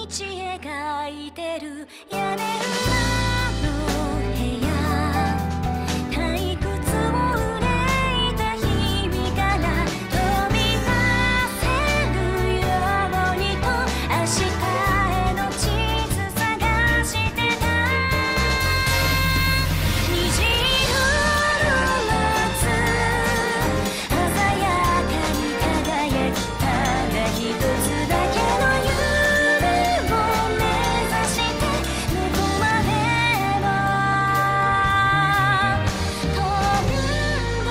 描いてる屋根裏の部屋退屈を憂いた日々から飛び出せるようにと明日への地図探してた虹色の夏鮮やかに輝きただ一つだけの夢を目指してどこまでも飛んで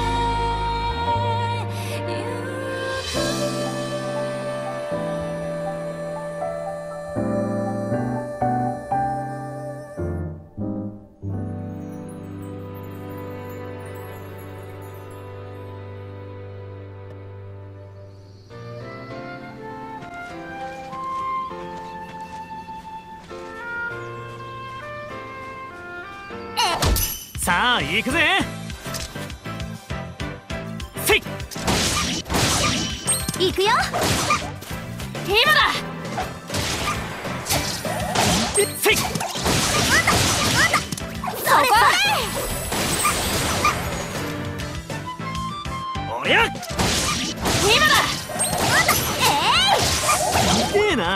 ゆさあ行くぜ。せい行くよ。今だ。 せいそれおりゃ今だ。 すげえな。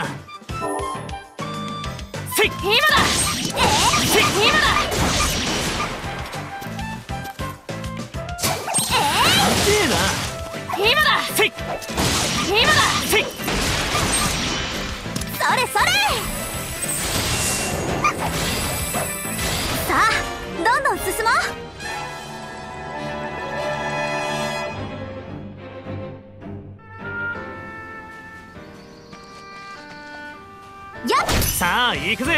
せい今だ。 せい今だ。 すげえな。 今だ。 せい今だ。 せいそれそれ。さあどんどん進もう。やっさあ行くぜ。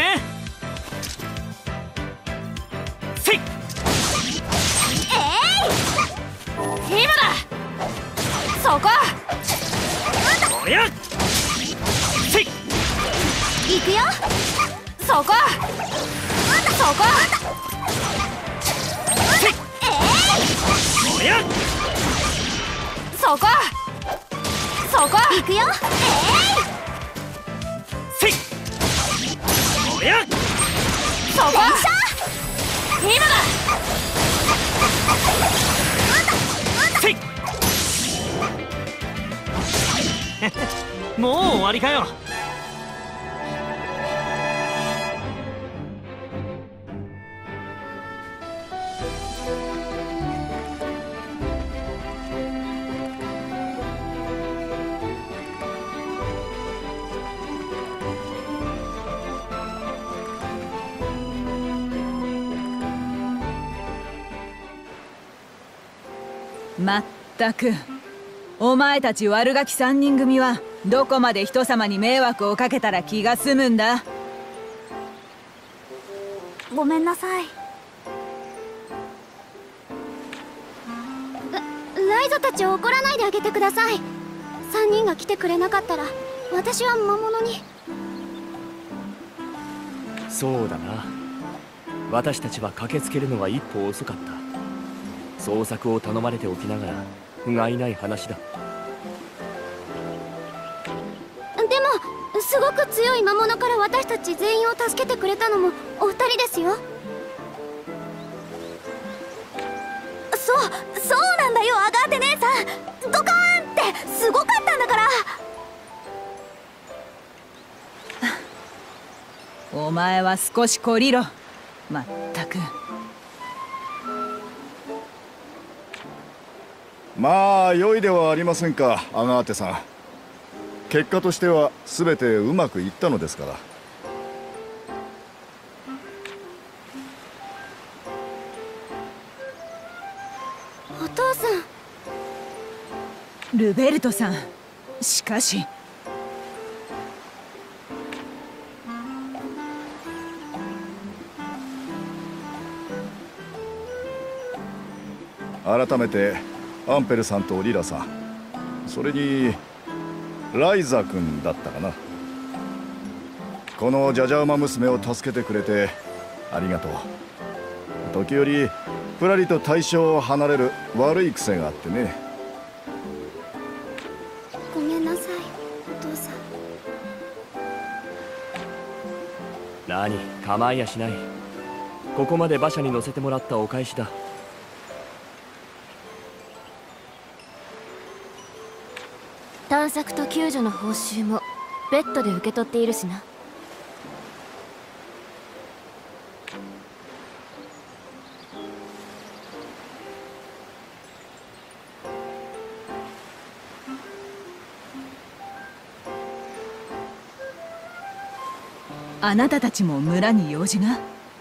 せい今だ。そこおりゃせい行くよ。そこそこせいおりゃそこそこ行くよ。 せいおりゃそこ今だ。 せいもう終わりかよ。 まったくお前たち悪ガキ3人組はどこまで人様に迷惑をかけたら気が済むんだ。 ごめんなさい。ライザたちを怒らないであげてください。3人が来てくれなかったら私は魔物に。 そうだな。私たちは駆けつけるのは一歩遅かった。捜索を頼まれておきながら不甲斐ない話だ。 でもすごく強い魔物から私たち全員を助けてくれたのもお二人ですよ。そうなんだよアガーテ姉さん。ドカーンってすごかったんだから。 お前は少し懲りろ。まったく。 まあ良いではありませんかアガーテさん。結果としては全てうまくいったのですから。 お父さん。 ルベルトさん、しかし改めてアンペルさんとリラさん、それにライザ君だったかな。このジャジャ馬娘を助けてくれてありがとう。時折ふらりと対象を離れる悪い癖があってね。 ごめんなさいお父さ何、構いやしない。ここまで馬車に乗せてもらったお返しだ。 探索と救助の報酬もベッドで受け取っているしな。 あなたたちも村に用事が？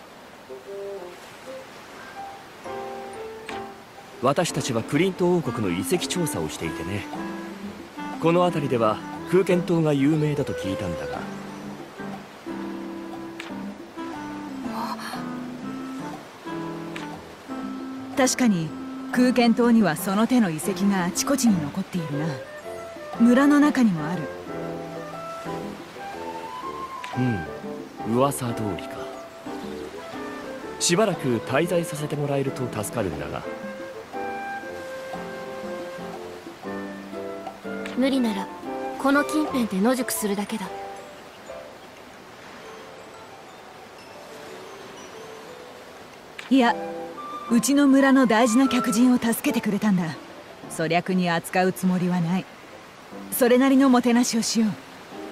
私たちはクリント王国の遺跡調査をしていてね。この辺りでは空間島が有名だと聞いたんだが。 確かに空間島にはその手の遺跡があちこちに残っているな。村の中にもある。 噂通りか。しばらく滞在させてもらえると助かるんだが。 無理ならこの近辺で野宿するだけだ。 いや、うちの村の大事な客人を助けてくれたんだ。粗略に扱うつもりはない。それなりのもてなしをしよう。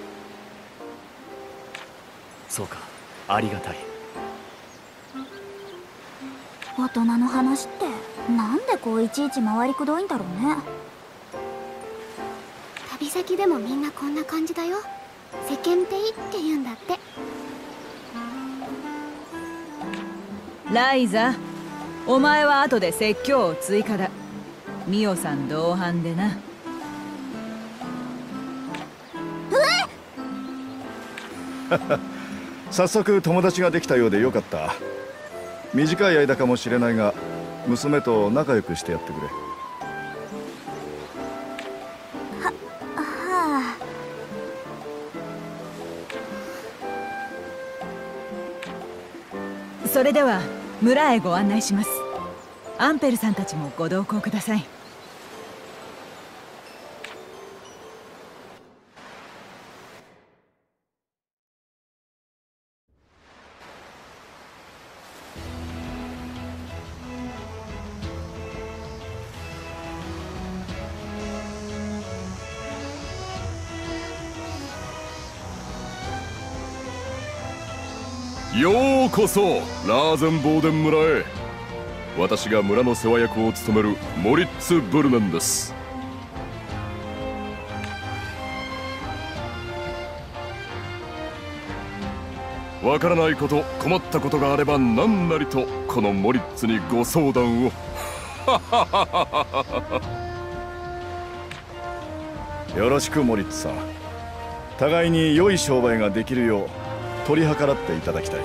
そうか、ありがたい。 大人の話ってなんでこういちいち回りくどいんだろうね。 旅先でもみんなこんな感じだよ。世間体って言うんだって。 ライザ、お前は後で説教を追加だ。ミオさん同伴でな。 早速友達ができたようでよかった。短い間かもしれないが娘と仲良くしてやってくれ。 それでは村へご案内します。アンペルさんたちもご同行ください。 ようこそラーゼンボーデン村へ。私が村の世話役を務めるモリッツ・ブルネンです。わからないこと、困ったことがあれば何なりとこのモリッツにご相談を。 よろしくモリッツさん。互いに良い商売ができるよう取り計らっていただきたい。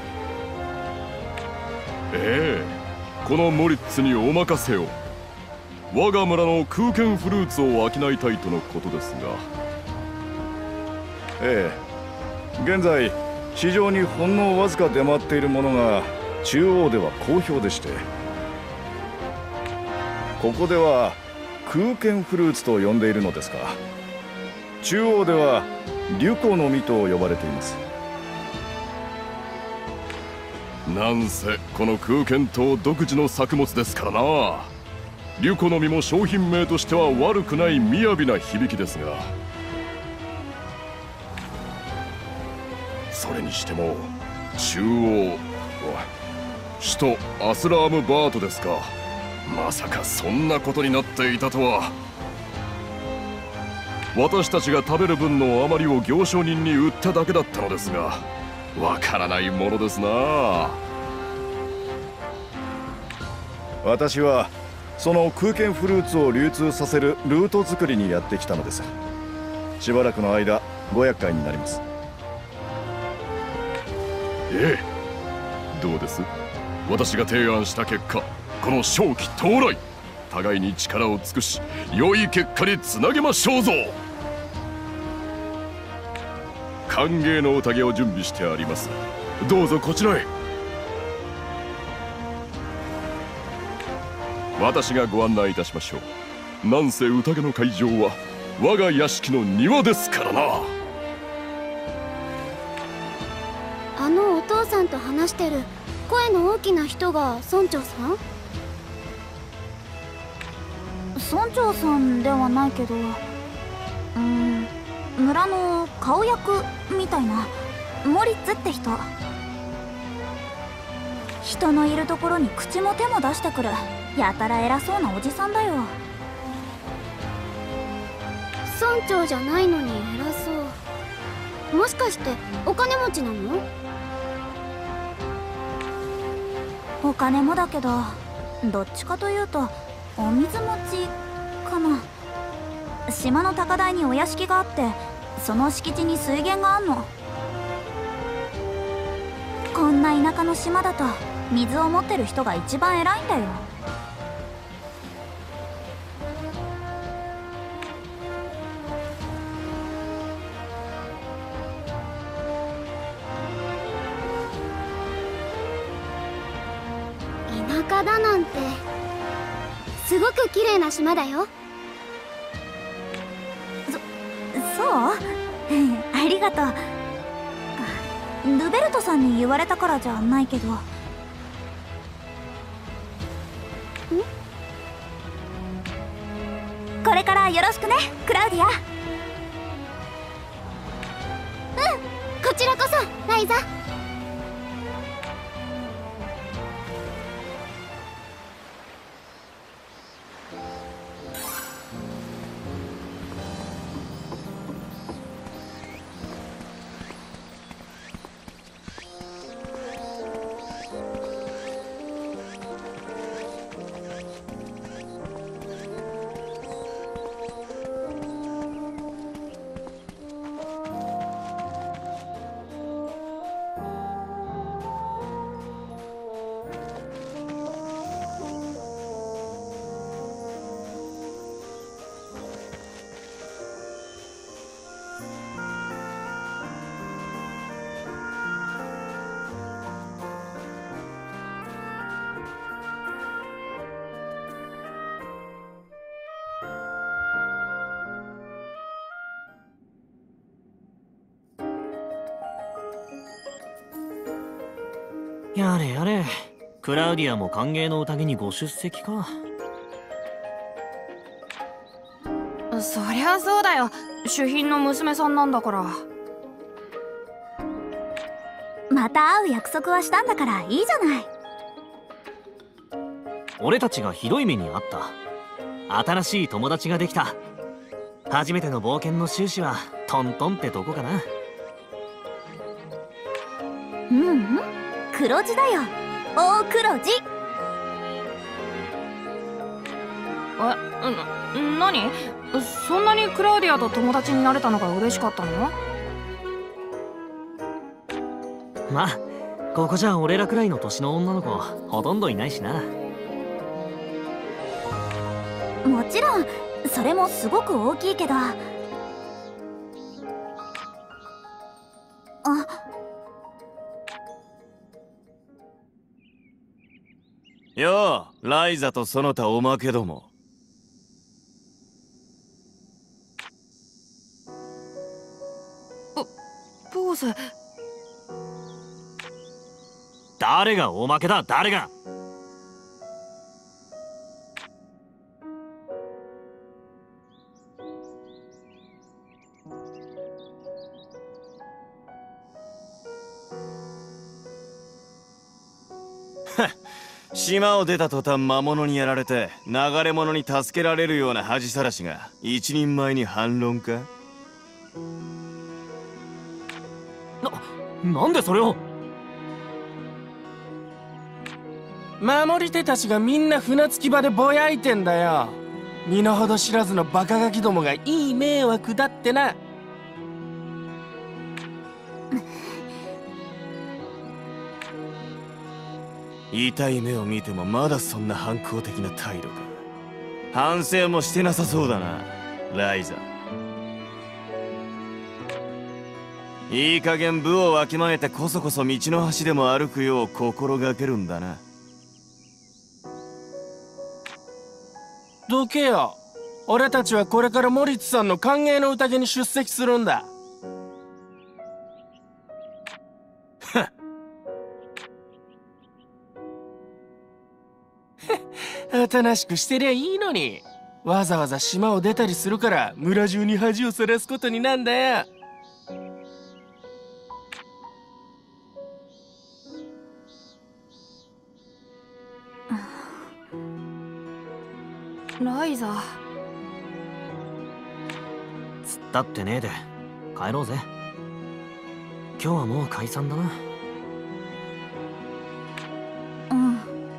ええ、このモリッツにお任せを。我が村の空間フルーツを商いたいとのことですが。 ええ、現在市場にほんのわずか出回っているものが中央では好評でして、ここでは空間フルーツと呼んでいるのですが、中央ではリュコの実と呼ばれています。 なんせこの空間島独自の作物ですからな。リュコの実も商品名としては悪くない雅な響きですが、それにしても中央、首都アスラームバートですか。まさかそんなことになっていたとは。私たちが食べる分の余りを行商人に売っただけだったのですが、わからないものですな。 私はその空間フルーツを流通させるルート作りにやってきたのです。しばらくの間ご厄介になります。 ええ、どうです？私が提案した結果、この正気到来、互いに力を尽くし良い結果につなげましょうぞ。歓迎の宴を準備してあります。どうぞこちらへ。私がご案内いたしましょう。なんせ宴の会場は我が屋敷の庭ですからな。 あのお父さんと話してる声の大きな人が村長さん？ 村長さんではないけど、村の顔役みたいな、モリッツって人。人のいるところに口も手も出してくる、やたら偉そうなおじさんだよ。 村長じゃないのに偉そう。もしかしてお金持ちなの？ お金もだけど、どっちかというとお水持ちかな。島の高台にお屋敷があって、その敷地に水源があんの。こんな田舎の島だと水を持ってる人が一番偉いんだよ。 田舎だなんてすごく綺麗な島だよ。 そうありがとう。ルベルトさんに言われたからじゃないけど。これからよろしくね、クラウディア。 こちらこそライザ。 やれやれ、クラウディアも歓迎の宴にご出席か。 そりゃそうだよ、主賓の娘さんなんだから。 また会う約束はしたんだからいいじゃない。 俺たちがひどい目にあった。新しい友達ができた。初めての冒険の終始はトントンってとこかな。 黒字だよ、大黒字。 何？そんなにクラウディアと友達になれたのが嬉しかったの？ まあここじゃ俺らくらいの年の女の子ほとんどいないしな。 もちろんそれもすごく大きいけど。 よう、ライザとその他おまけども。 ポーズ。 誰がおまけだ、誰が。 島を出た途端魔物にやられて流れ者に助けられるような恥さらしが一人前に反論か？ なんでそれを。 守り手たちがみんな船着き場でぼやいてんだよ。身の程知らずのバカガキどもがいい迷惑だってな。 痛い目を見てもまだそんな反抗的な態度か。反省もしてなさそうだな、ライザ。いい加減部をわきまえてこそこそ道の端でも歩くよう心がけるんだな。 どけよ。俺たちはこれからモリッツさんの歓迎の宴に出席するんだ。 はっ、 慌たなしくしてりゃいいのに。わざわざ島を出たりするから村中に恥をさらすことになんだよ。 ライザ。 つったってねえで帰ろうぜ。今日はもう解散だな。 うん。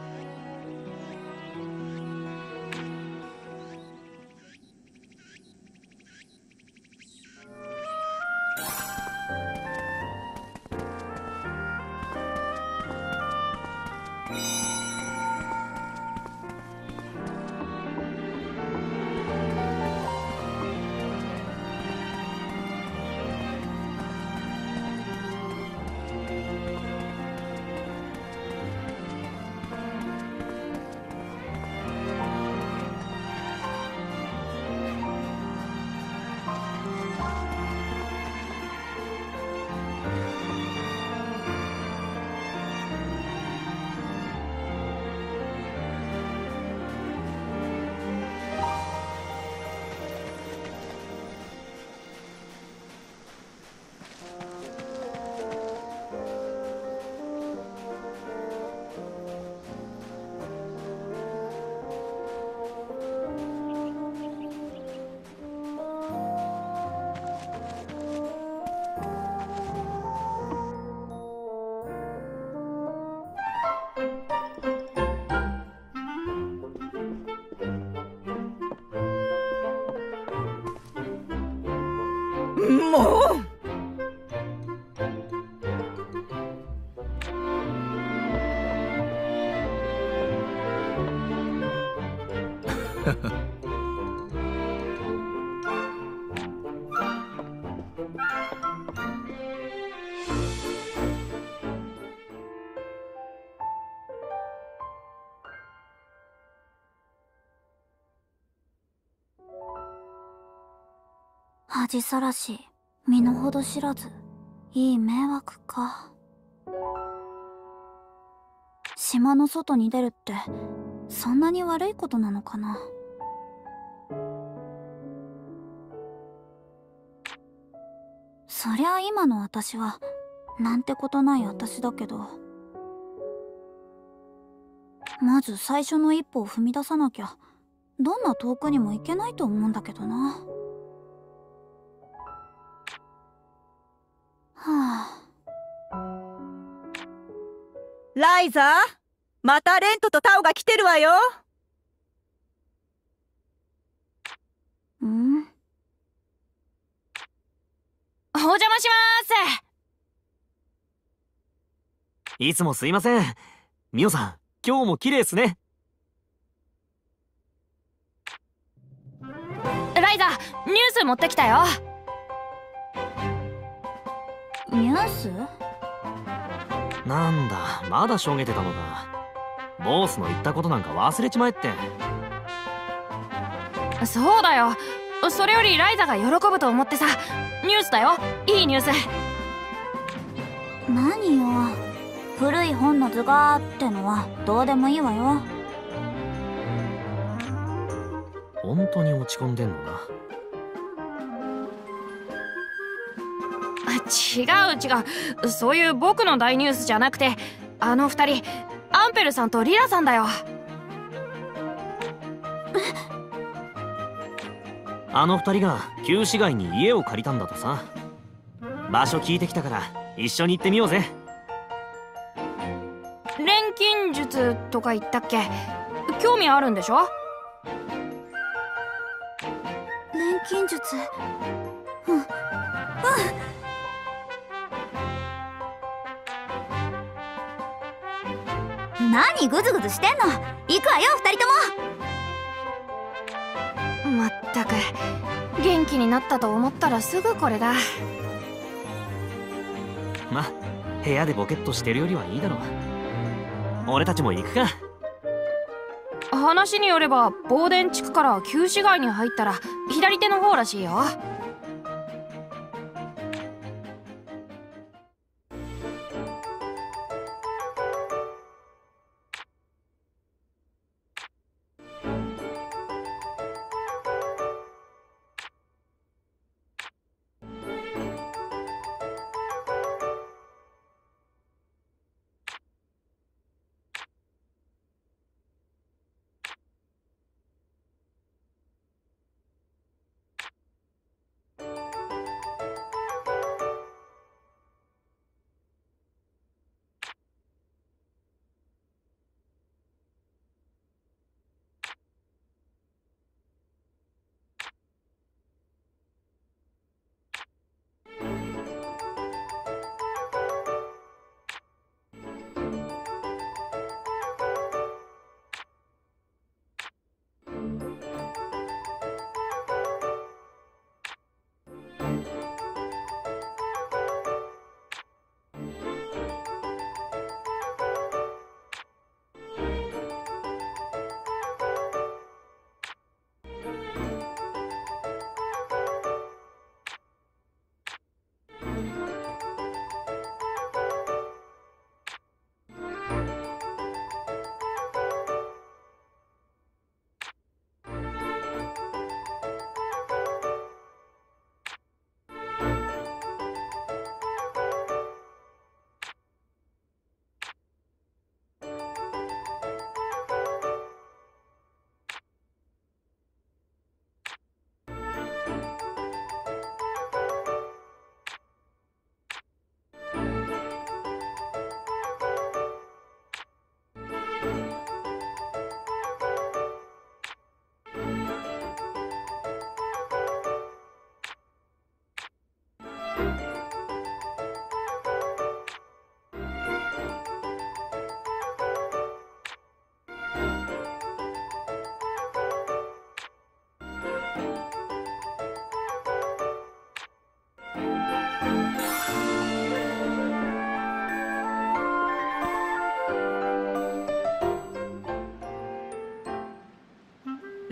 もう恥さらし、身の程知らず、いい迷惑か。島の外に出るってそんなに悪いことなのかな。そりゃ今の私はなんてことない私だけど、まず最初の一歩を踏み出さなきゃどんな遠くにも行けないと思うんだけどな。はあ。 ライザー、またレントとタオが来てるわよ。 ん？ お邪魔しまーす。 いつもすいません。ミオさん、今日も綺麗っすね。 ライザ、ニュース持ってきたよ。 ニュース？ なんだ、まだしょげてたのか。ボースの言ったことなんか忘れちまえって。 そうだよ。それよりライザが喜ぶと思ってさ。ニュースだよ。いいニュース。 何よ、古い本の図がってのはどうでもいいわよ。 本当に落ち込んでんのな。 違う、そういう僕の大ニュースじゃなくて、あの二人、アンペルさんとリラさんだよ。 あの二人が旧市街に家を借りたんだとさ。場所聞いてきたから一緒に行ってみようぜ。 錬金術とか言ったっけ？興味あるんでしょ？ 錬金術。何グズグズしてんの。行くわよ二人とも。 まったく元気になったと思ったらすぐこれだ。 ま、部屋でボケっとしてるよりはいいだろう。俺たちも行くか。 話によればボーデン地区から旧市街に入ったら左手の方らしいよ。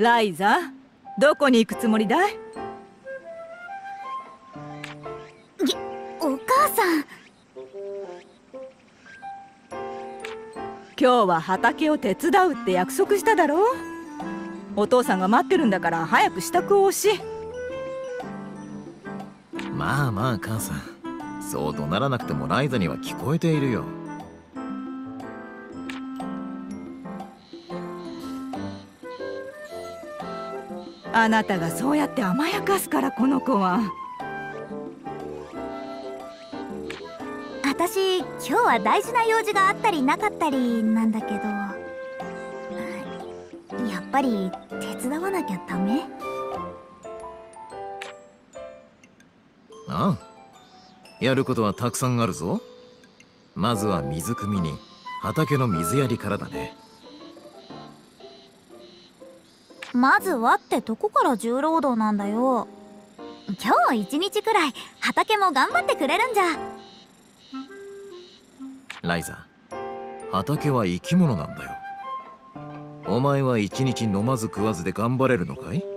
ライザ、どこに行くつもりだい？ お母さん。 今日は畑を手伝うって約束しただろう。お父さんが待ってるんだから早く支度をし。 まあまあ母さん、そう怒鳴らなくてもライザには聞こえているよ。 あなたがそうやって甘やかすから、この子は。 私今日は大事な用事があったりなかったりなんだけど、やっぱり手伝わなきゃダメ？ ああ、やることはたくさんあるぞ。まずは水汲みに畑の水やりからだね。 まずはってとこから重労働なんだよ。今日一日くらい畑も頑張ってくれるんじゃ。 ライザ、畑は生き物なんだよ。お前は一日飲まず食わずで頑張れるのかい？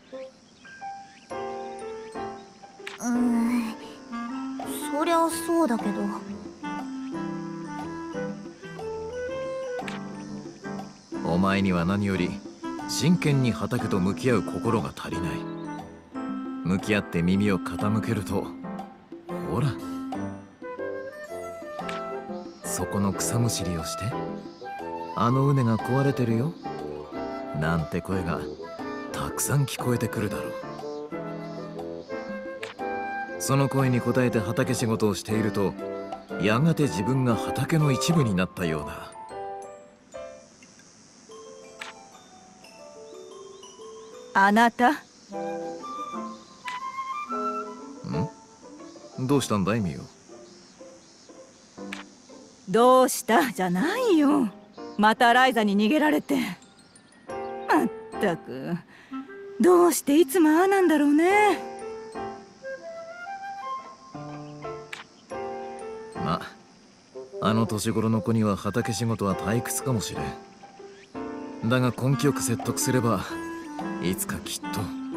そりゃそうだけど。 お前には何より真剣に畑と向き合う心が足りない。向き合って耳を傾けると、ほら、そこの草むしりをして、あの畝が壊れてるよなんて声がたくさん聞こえてくるだろう。その声に応えて畑仕事をしていると、やがて自分が畑の一部になったようだ。 あなた。 どうしたんだいミオ？ どうしたじゃないよ。またライザに逃げられて。まったく、どうしていつもああなんだろうね。 まあ、あの年頃の子には畑仕事は退屈かもしれん。だが根気よく説得すれば、いつかきっと。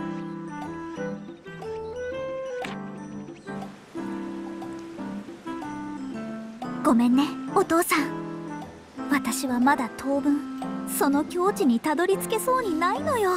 ごめんね、お父さん。私はまだ当分その境地にたどり着けそうにないのよ。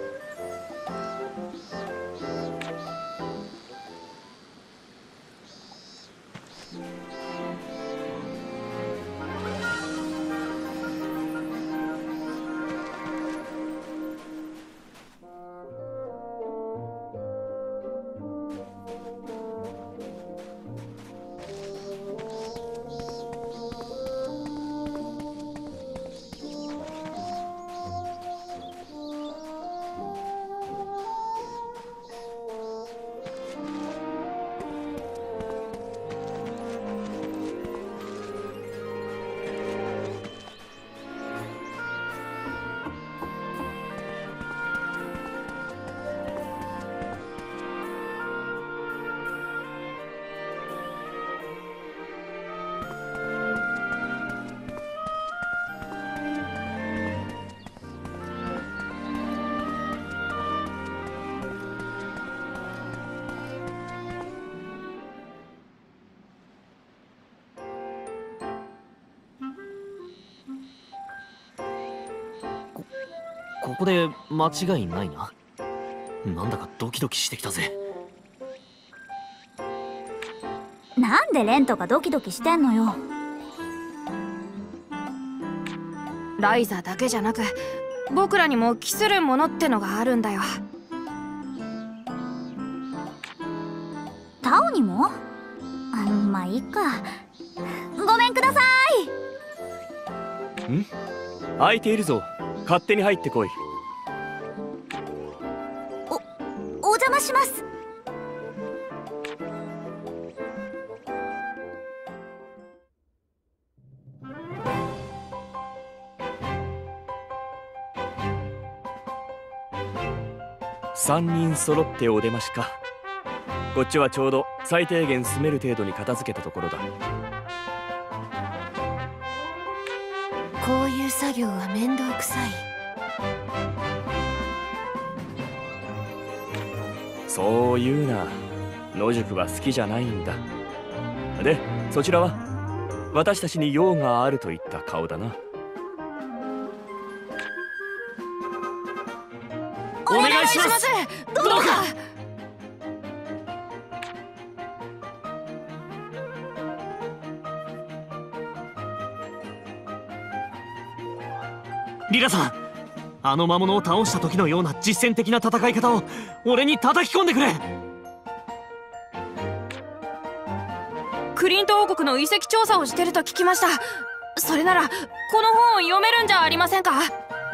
ここで間違いないな。なんだかドキドキしてきたぜ。 なんでレントがドキドキしてんのよ。 ライザだけじゃなく僕らにも期するものってのがあるんだよ。 タオにも？まあいいか。ごめんください。 ん？空いているぞ。勝手に入ってこい。 お邪魔します。 3人揃ってお出ましか。こっちはちょうど最低限住める程度に片付けたところだ。 こういう作業は面倒くさい。 そう言うな。野宿は好きじゃないんだ。で、そちらは私たちに用があるといった顔だな。 お願いします。どうか。 リラさん、あの魔物を倒した時のような実践的な戦い方を俺に叩き込んでくれ。 クリント王国の遺跡調査をしてると聞きました。それならこの本を読めるんじゃありませんか。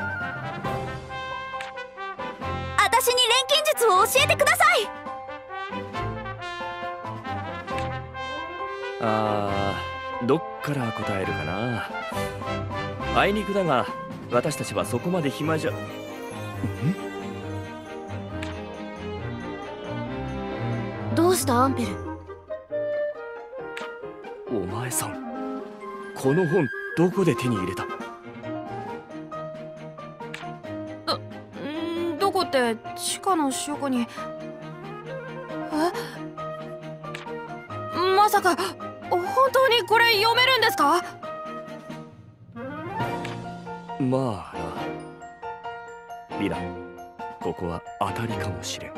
私に錬金術を教えてください。 どっから答えるかな。あいにくだが私たちはそこまで暇じゃ。 どうしたアンペル？ お前さん、この本どこで手に入れた？ どこって地下の書庫に。まさか本当にこれ読めるんですか？ まあな。リラ、ここは当たりかもしれん。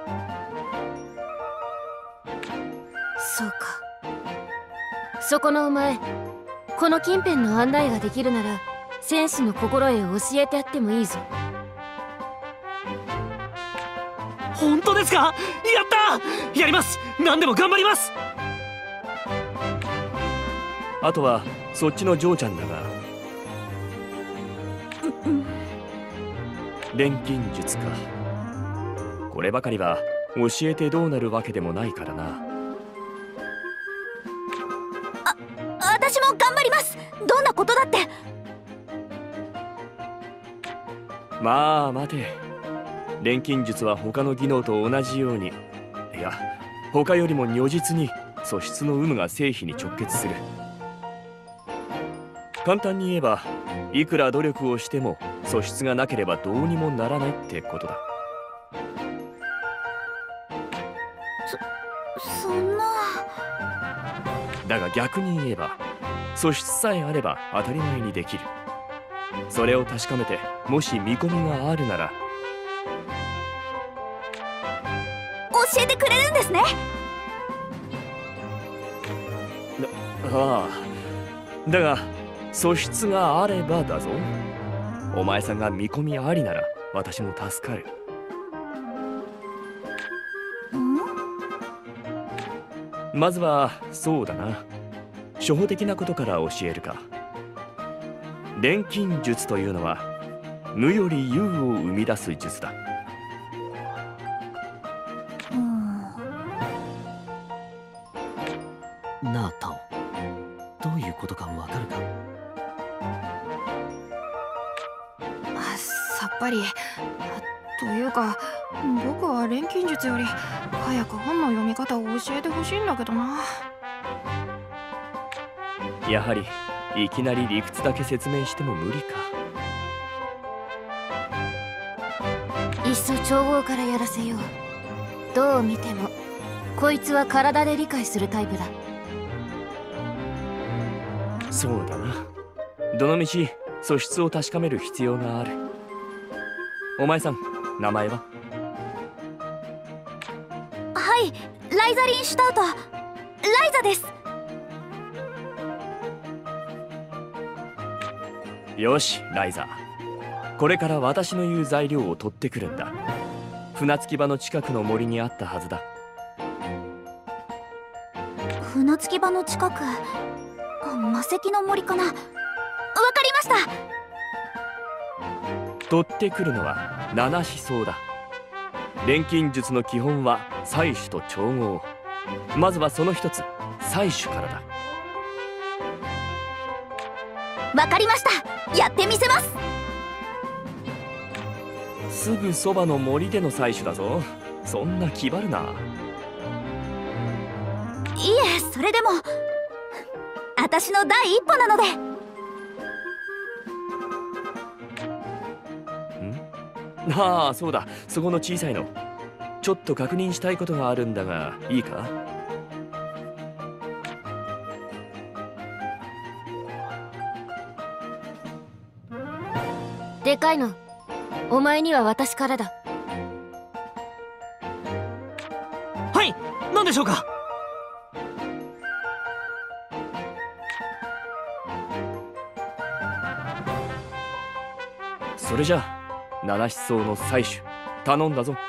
そうか。そこのお前、この近辺の案内ができるなら戦士の心得を教えてやってもいいぞ。 本当ですか？やった！やります！何でも頑張ります！ あとはそっちのジョーちゃんだが、錬金術か。こればかりは教えてどうなるわけでもないからな。 私も頑張ります。どんなことだって。 まあ待て。錬金術は他の技能と同じように、いや他よりも如実に素質の有無が成否に直結する。簡単に言えば、いくら努力をしても素質がなければどうにもならないってことだ。 そんな。 だが逆に言えば、素質さえあれば当たり前にできる。それを確かめて、もし見込みがあるなら教えてくれるんですね。 だが素質があればだぞ。お前さんが見込みありなら私も助かる。まずはそうだな、初歩的なことから教えるか。錬金術というのは無より有を生み出す術だ。 なあタオ、どういうことかわかるか？ さっぱり。というか僕は錬金術より早く本の読み方を教えてほしいんだけどな。 やはりいきなり理屈だけ説明しても無理か。 いっそ調合からやらせよう。どう見てもこいつは体で理解するタイプだ。 そうだな。どのみち素質を確かめる必要がある。お前さん、名前は？ はい、ライザリン・シュタウト。ライザです。 よし、ライザ。これから私の言う材料を取ってくるんだ。船着き場の近くの森にあったはずだ。 船着き場の近く、魔石の森かな。わかりました。 取ってくるのは七思想だ。錬金術の基本は採取と調合。まずはその一つ、採取からだ。 わかりました。やってみせます。 すぐそばの森での採取だぞ。そんな気張るな。 いえ、それでも私の第一歩なので。 ああ、そうだ、そこの小さいの。 ちょっと確認したいことがあるんだがいいか？ でかいの、お前には私からだ。 はい、何でしょうか？ それじゃあ七思想の採取頼んだぞ。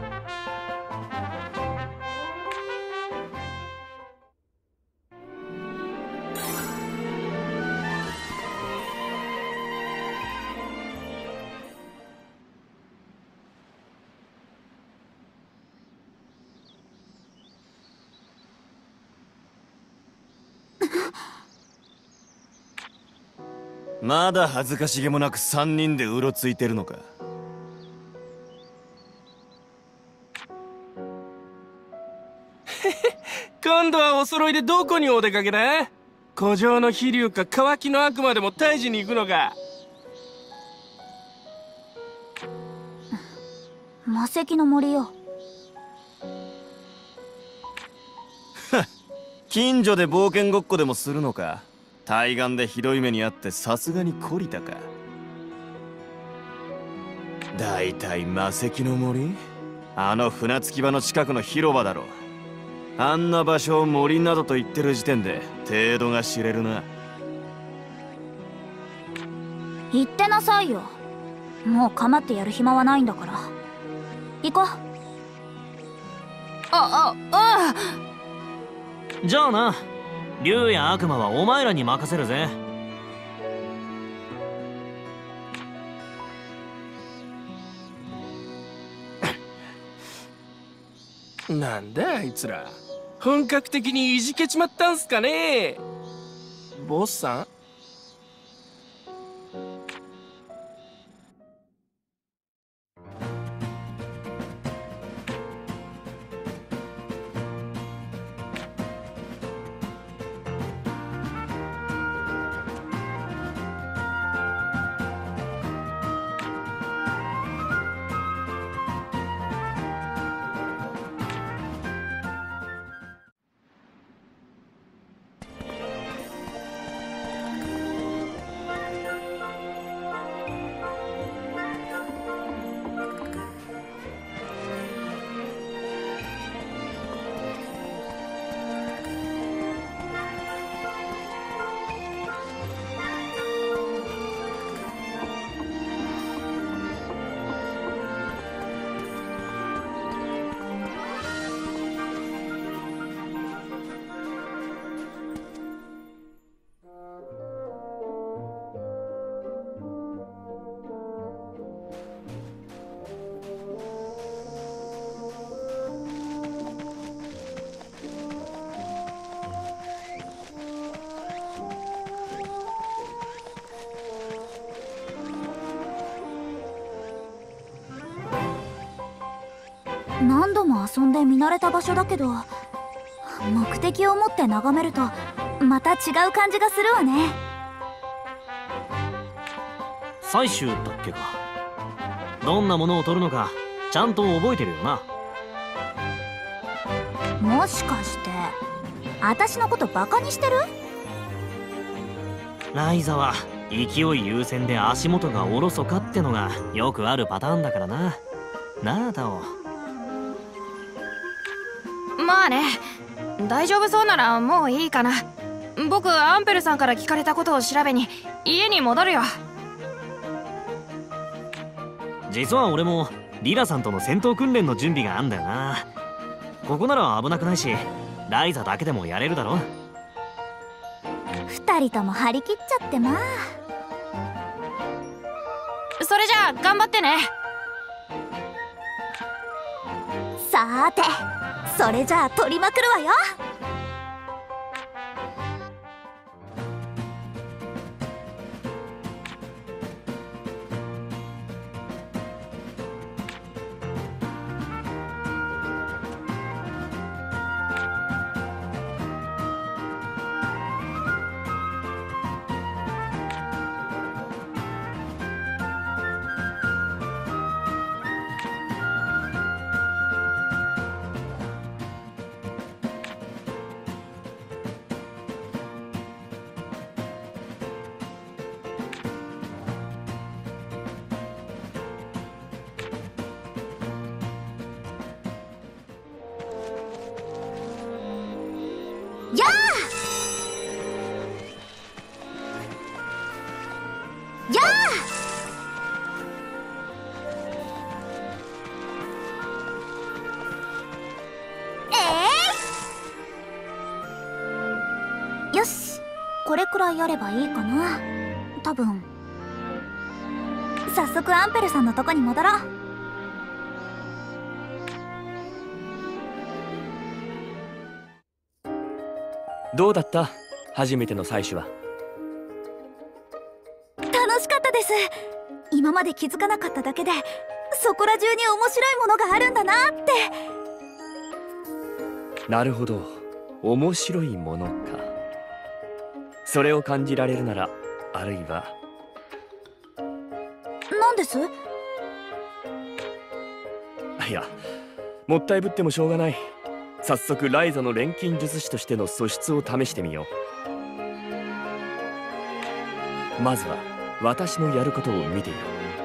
まだ恥ずかしげもなく3人でうろついてるのか？ 今度はお揃いでどこにお出かけだ？古城の飛竜か乾きの悪魔でも退治に行くのか？ 魔石の森よ。 近所で冒険ごっこでもするのか？対岸でひどい目にあってさすがに懲りたか？だいたい魔石の森？あの船着き場の近くの広場だろ。あんな場所を森などと言ってる時点で程度が知れるな。 言ってなさいよ。もう構ってやる暇はないんだから。行こう。 じゃあな、竜や悪魔はお前らに任せるぜ。 なんだあいつら、本格的にいじけちまったんすかね？ボスさん？ 何度も遊んで見慣れた場所だけど、目的を持って眺めるとまた違う感じがするわね。 採集だっけか。どんなものを取るのかちゃんと覚えてるよな。 もしかして私のことバカにしてる？ ライザは勢い優先で足元がおろそかってのがよくあるパターンだからな。なあタオ。 まあね、大丈夫そうならもういいかな。僕アンペルさんから聞かれたことを調べに家に戻るよ。 実は俺もリラさんとの戦闘訓練の準備があんだよな。ここなら危なくないし、ライザだけでもやれるだろ。 二人とも張り切っちゃってまあ。 それじゃあ頑張ってね。 さーて、それじゃあ取りまくるわよ。 やあやあよし、これくらいやればいいかな。多分。早速アンペルさんのとこに戻ろう。 どうだった？初めての採取は。 楽しかったです。今まで気づかなかっただけでそこら中に面白いものがあるんだなって。 なるほど、面白いものか。それを感じられるなら、あるいは。 何です？ いや、もったいぶってもしょうがない。早速ライザの錬金術師としての素質を試してみよう。まずは私のやることを見ていろ。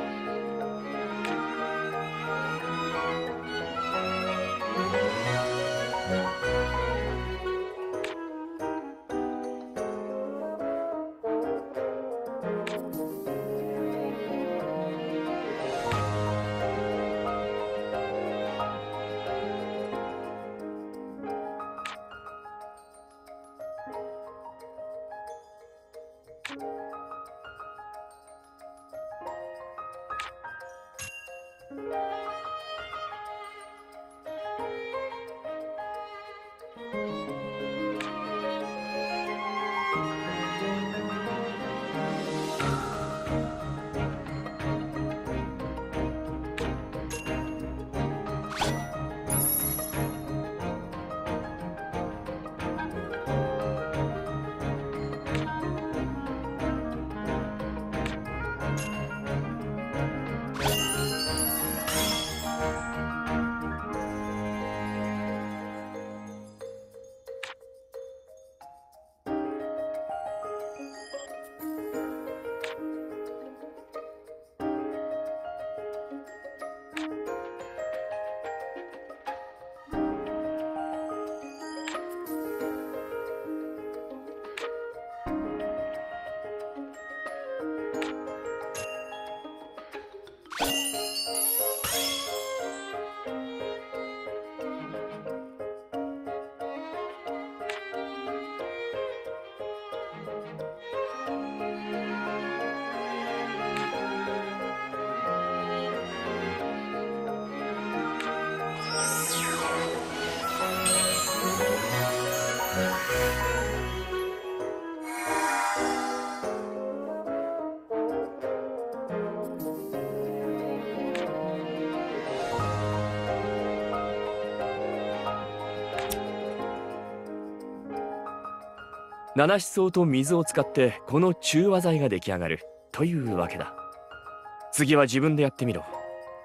七思想と水を使ってこの中和剤が出来上がるというわけだ。次は自分でやってみろ。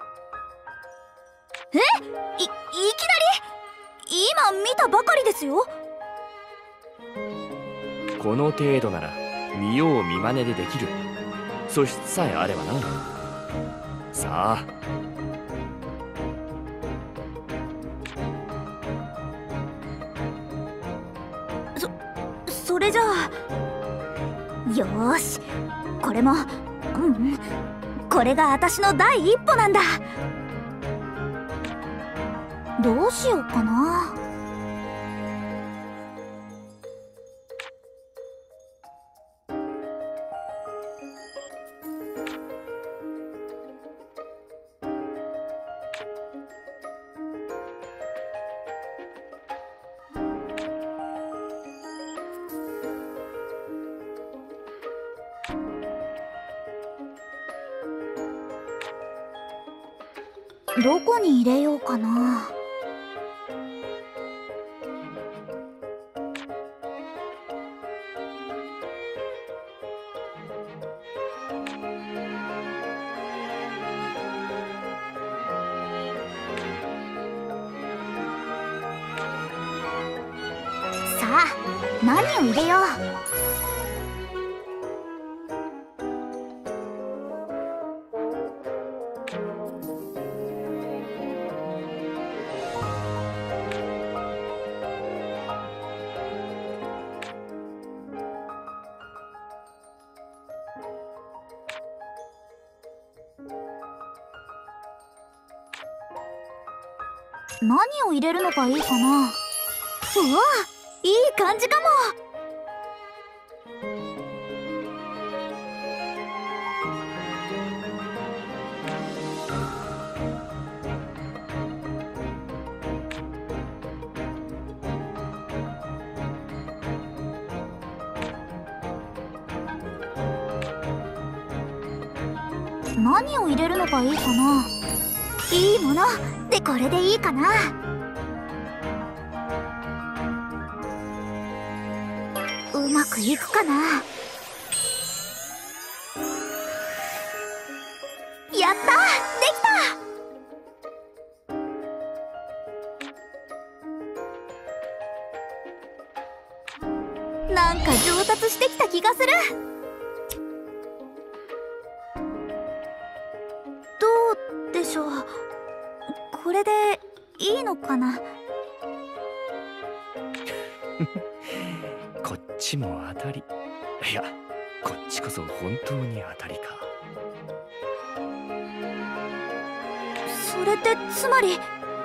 いきなり？今見たばかりですよ。 この程度なら見よう見まねでできる。素質さえあればな。さあ。 それじゃあ、よーし、これも、これが私の第一歩なんだ。どうしようかな。どこに入れようかな。さあ、何を入れよう。 何を入れるのがいいかな。うわ、いい感じかも。何を入れるのがいいかな。いいものでこれでいいかな。うまくいくかな。やった、できた。なんか上達してきた気がする。どうでしょう。これでいいのかな。 こっちも当たり。いや、こっちこそ本当に当たりか。 それってつまり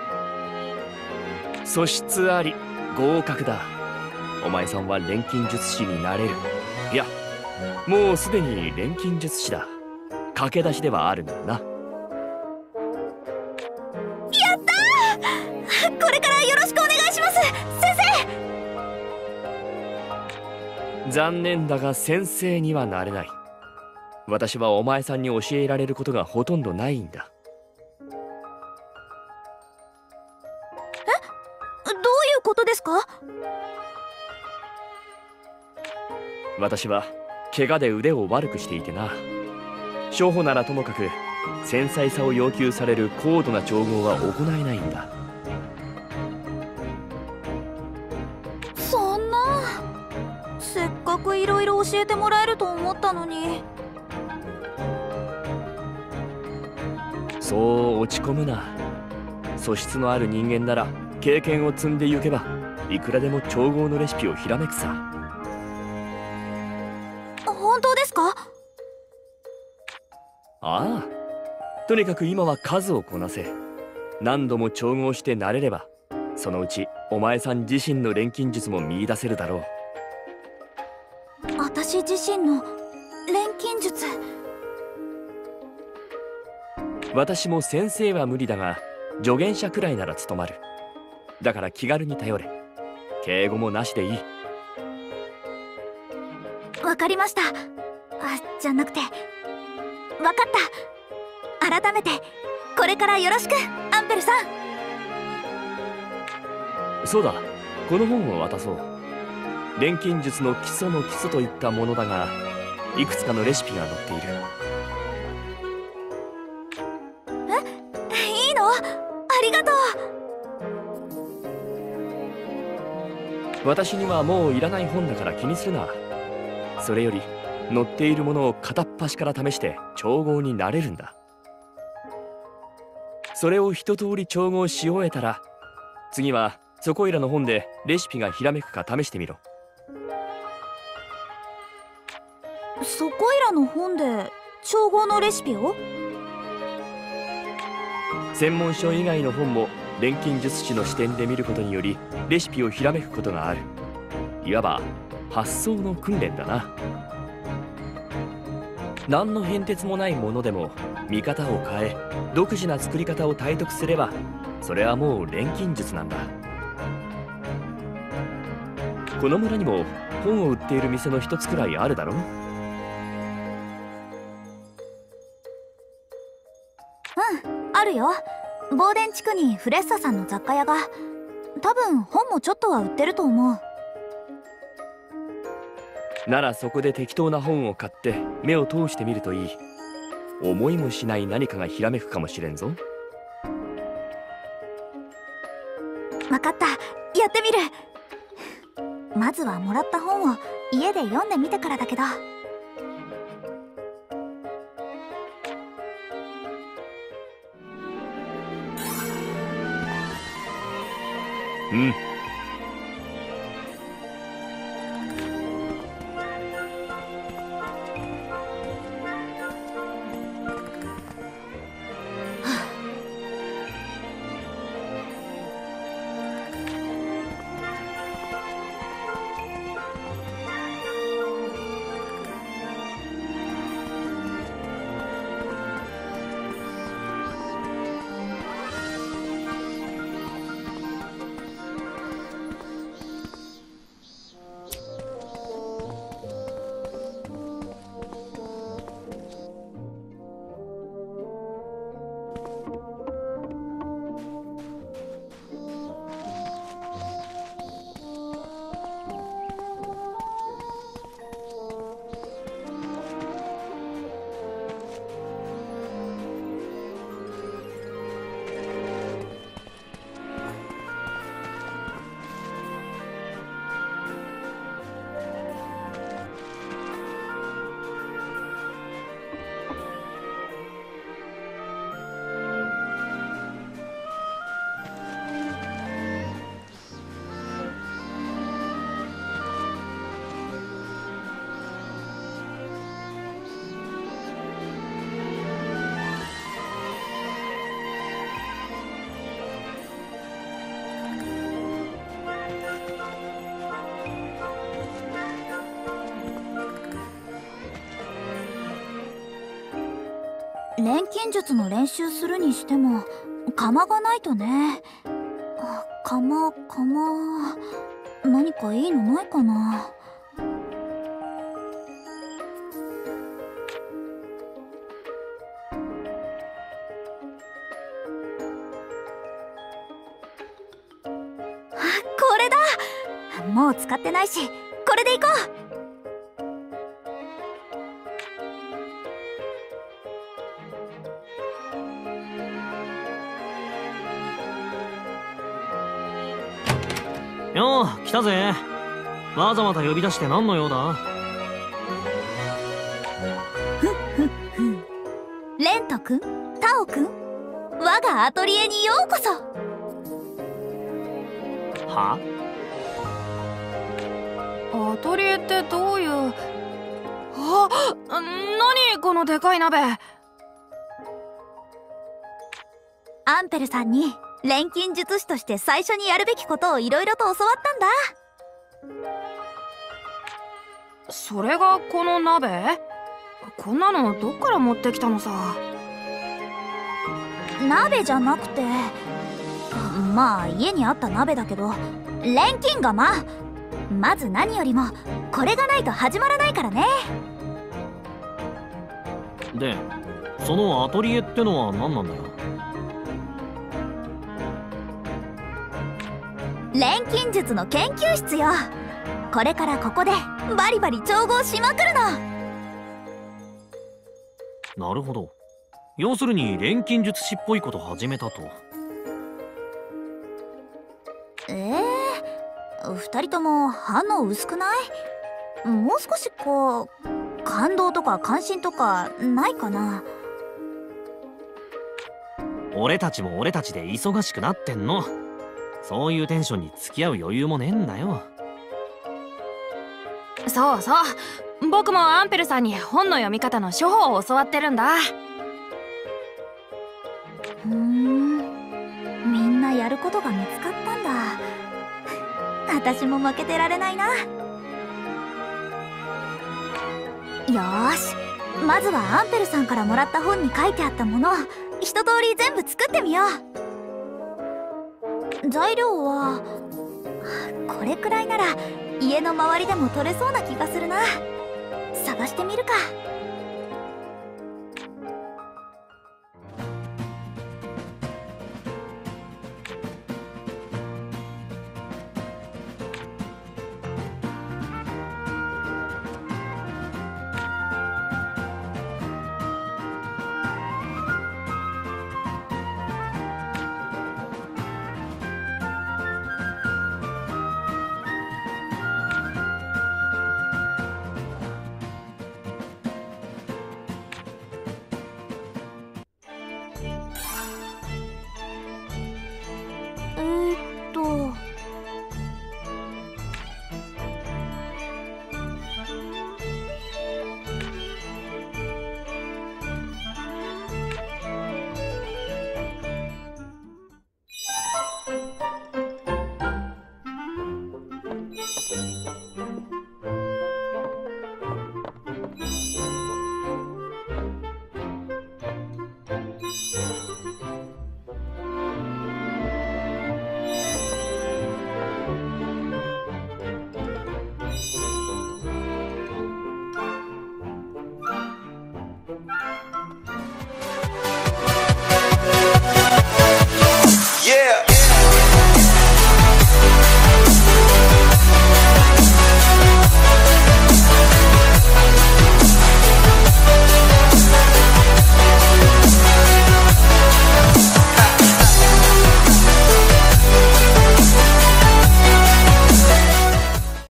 素質あり、合格だ。お前さんは錬金術師になれる。いや、もうすでに錬金術師だ。駆け出しではあるんだな。 やったー。これからよろしくお願いします、先生。 残念だが先生にはなれない。私はお前さんに教えられることがほとんどないんだ。 どういうことですか？ 私は怪我で腕を悪くしていてな。初歩ならともかく繊細さを要求される高度な調合は行えないんだ。 そんな、せっかくいろいろ教えてもらえると思ったのに。 そう落ち込むな。素質のある人間なら経験を積んでゆけばいくらでも調合のレシピをひらめくさ。 本当ですか？ ああ、とにかく今は数をこなせ。何度も調合して慣れればそのうちお前さん自身の錬金術も見出せるだろう。 私自身の錬金術。 私も先生は無理だが助言者くらいなら務まる。だから気軽に頼れ。敬語もなしでいい。 わかりました。じゃなくて、わかった。改めてこれからよろしく、アンペルさん。 そうだ、この本を渡そう。錬金術の基礎の基礎といったものだが、いくつかのレシピが載っている。 いいの？ありがとう。私にはもういらない本だから気にするな。それより載っているものを片っ端から試して調合になれるんだ。それを一通り調合し終えたら、次はそこいらの本でレシピがひらめくか試してみろ。 そこいらの本で調合のレシピを？ 専門書以外の本も錬金術師の視点で見ることによりレシピをひらめくことがある。いわば発想の訓練だな。何の変哲もないものでも見方を変え独自な作り方を体得すれば、それはもう錬金術なんだ。この村にも本を売っている店の一つくらいあるだろう。 あるよ。ボーデン地区にフレッサさんの雑貨屋が。多分本もちょっとは売ってると思う。 ならそこで適当な本を買って目を通してみるといい。思いもしない何かがひらめくかもしれんぞ。 わかった、やってみる。まずはもらった本を家で読んでみてからだけど。 うん。 錬金術の練習するにしても釜がないとね。釜何かいいのないかな。これだ。もう使ってないしこれでいこう。 よう来たぜ。わざわざ呼び出して何の用だ。 レント君、タオ君、我がアトリエにようこそ。 は？ アトリエってどういう。何このでかい鍋。 アンペルさんに錬金術師として最初にやるべきことをいろいろと教わったんだ。 それがこの鍋？こんなのどっから持ってきたのさ。 鍋じゃなくて、まあ家にあった鍋だけど、錬金釜。まず何よりもこれがないと始まらないからね。 で、そのアトリエってのは何なんだよ。 錬金術の研究室よ。これからここでバリバリ調合しまくるの。なるほど。要するに錬金術師っぽいこと始めたと。 二人とも反応薄くない？もう少しこう感動とか関心とかないかな。 俺たちも俺たちで忙しくなってんの。そういうテンションに付き合う余裕もねえんだよ。 そうそう、僕もアンペルさんに本の読み方の処方を教わってるんだ。 みんなやることが見つかったんだ。私も負けてられないな。よーし、まずはアンペルさんからもらった本に書いてあったものを一通り全部作ってみよう。材料はこれくらいなら家の周りでも取れそうな気がするな。探してみるか。